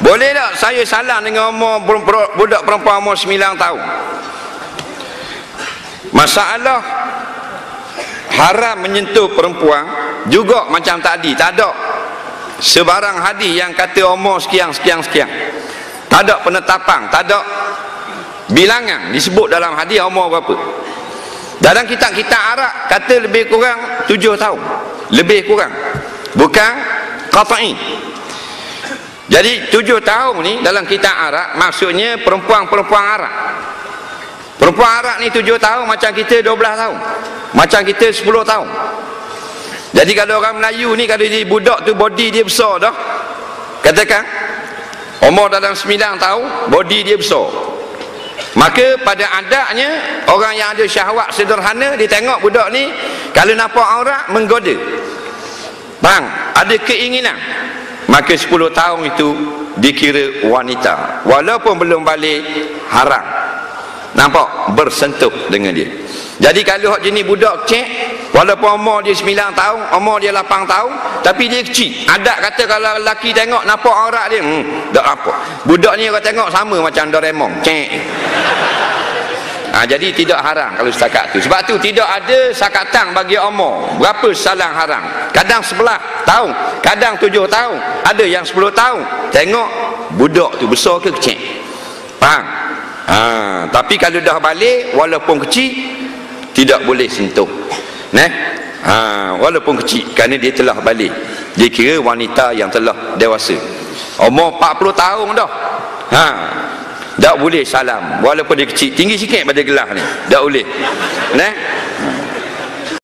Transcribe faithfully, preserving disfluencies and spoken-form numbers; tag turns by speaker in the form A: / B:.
A: Boleh tak saya salam dengan umur budak perempuan umur sembilan tahun? Masalah haram menyentuh perempuan juga macam tadi, tak ada sebarang hadis yang kata umur sekian sekian sekian. Tak ada penetapan, tak ada bilangan disebut dalam hadis umur berapa. Dalam kitab-kitab Arab kata lebih kurang tujuh tahun, lebih kurang, bukan qat'i. Jadi tujuh tahun ni dalam kitab Arab maksudnya perempuan-perempuan Arab. Perempuan Arab ni tujuh tahun macam kita dua belas tahun, macam kita sepuluh tahun. Jadi kalau orang Melayu ni, kalau dia budak tu body dia besar dah, katakan umur dalam sembilan tahun body dia besar, maka pada adatnya orang yang ada syahwat sederhana, dia tengok budak ni kalau nampak aurat menggoda, bang, ada keinginan, maka sepuluh tahun itu dikira wanita walaupun belum balik haram, nampak, bersentuh dengan dia. Jadi kalau hak jenis budak kecil, walaupun umur dia sembilan tahun, umur dia lapan tahun, tapi dia kecil, adat kata kalau lelaki tengok nampak aurat dia, hmm, tak apa. Budak ni orang tengok sama macam Doraemon, cek. Ha, jadi tidak haram kalau setakat tu. Sebab tu tidak ada sakatan bagi umur berapa salang haram. Kadang sebelas tahun, kadang tujuh tahun, ada yang sepuluh tahun. Tengok budak tu besar ke kecil, faham? Ha, tapi kalau dah balik walaupun kecil tidak boleh sentuh, nah, ha, walaupun kecil, kerana dia telah balik, dia kira wanita yang telah dewasa. Umur empat puluh tahun dah, ha, tak boleh salam walaupun dia kecil, tinggi sikit pada gelas ni, tak boleh, nah.